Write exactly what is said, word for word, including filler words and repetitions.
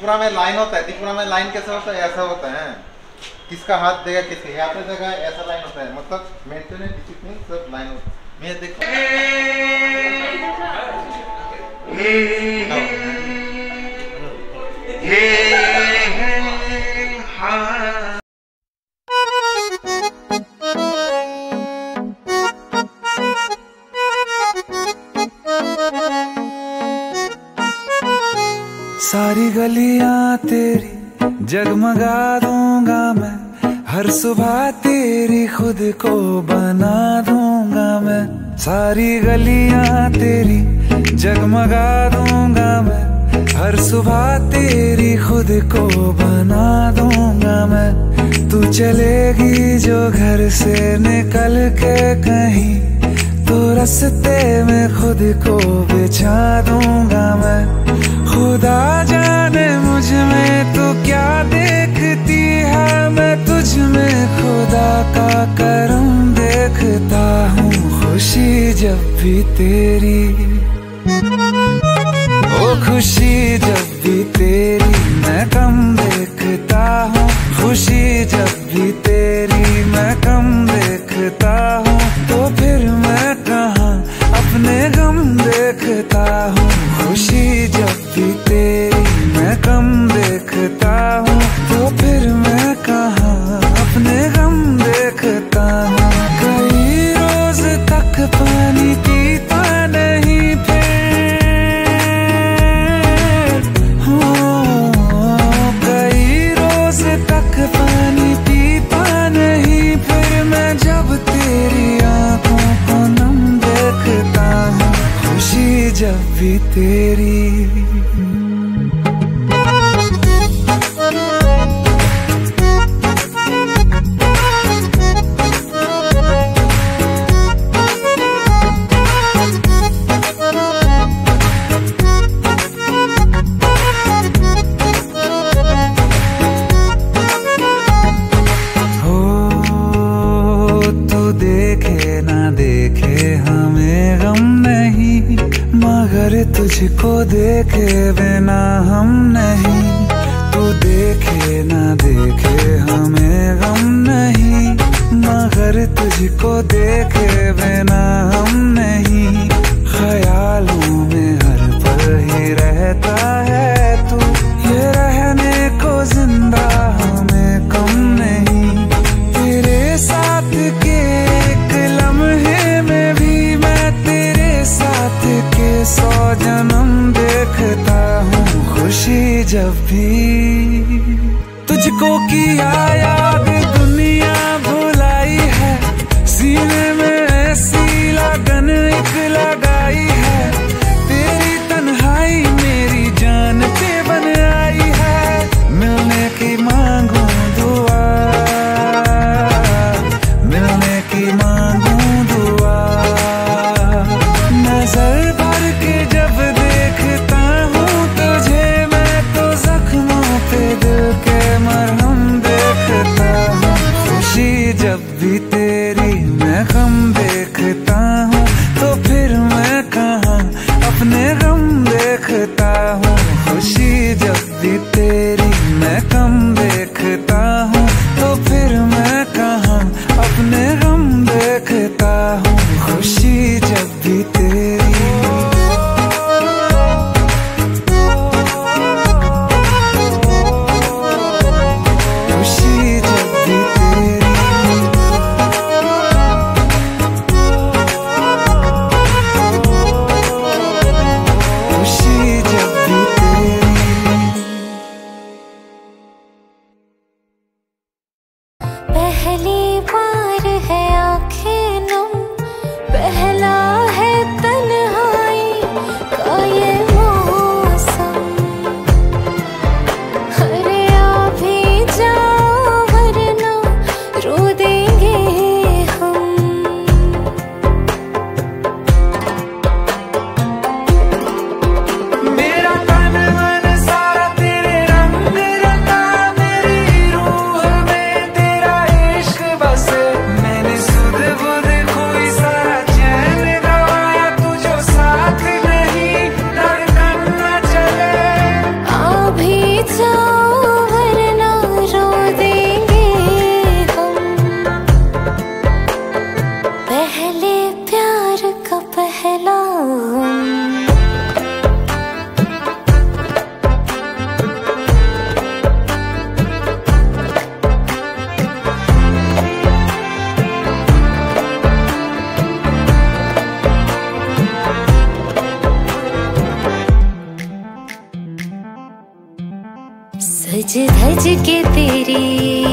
त्रिपुरा में लाइन होता है, त्रिपुरा में लाइन कैसा होता है? ऐसा होता है, किसका हाथ देगा किसके, यहाँ पे देगा, ऐसा लाइन होता है, मतलब मेंटेनेंस डिसिप्लिन सब लाइन होता है। मैं देखो सारी गलियां तेरी जगमगा दूंगा मैं, हर सुबह तेरी खुद को बना दूंगा मैं। सारी गलियां तेरी जगमगा दूंगा मैं, हर सुबह तेरी खुद को बना दूंगा मैं। तू चलेगी जो घर से निकल के कहीं, तो रास्ते में खुद को बिछा दूंगा मैं। खुदा जाने मुझ में तू क्या देखती है, मैं तुझ में खुदा का करम देखता हूँ। खुशी जब भी तेरी, ओ खुशी जब भी तेरी मैं कम देखता हूँ। खुशी जब भी तेरी मैं कम देखता हूँ, तो फिर मैं कहाँ अपने गम देखता हूँ। खुशी जब भी तेरी मैं कम देखता हूँ, तो फिर मैं कहाँ अपने गम देखता हूँ। कई रोज तक पानी पीता नहीं फिर, हो कई रोज तक पानी पीता नहीं फिर, मैं जब तेरी आंखों को नम देखता हूँ। खुशी जब भी तेरी, तुझको देखे बिना हम नहीं। तू देखे ना देखे हमें गम नहीं, मगर तुझको देखे बिना हम नहीं। ख्यालों में हर पल ही रहता है तू, ये रहने को जिंदा हमें कम नहीं। तेरे साथ के एक लम्हे में भी मैं तेरे साथ के सौ जन्म देखता हूँ। खुशी जब भी तुझको किया याद दुनिया भुलाई है, सीने में ऐसी लगन एक लगाई है। तेरी तन्हाई मेरी जान पे बन आई है, मिलने की मांगू दुआ, मिलने की मांगू दुआ। नजर भर के जब देखता हूँ तुझे, मैं तो जख्मों पे दिल के मरहम देखता हूँ। खुशी जब भी तेरी मैं गम देखता हूँ, तो फिर मैं कहाँ अपने गम देखता हूँ। खुशी जब भी तेरी मैं कम देखता हूँ, तो फिर मैं कहाँ अपने गम देखता हूँ। खुशी जब भी तेरी, खुशी जब भी तेरी, खुशी जब भी तेरी। पहली बार है आंखें नम, पहला है तन्हाई का ये मौसम। अरे आ भी जाओ वरना रो देंगे हम। मेरा तन मन सारा तेरे रंग रंगा, मेरी रूह में तेरा इश्क बसे। मैंने सुध बुध खोई सारा चैन गवाया, तू जो साथ नहीं धड़कन न चले। आ भी जा सज के तेरी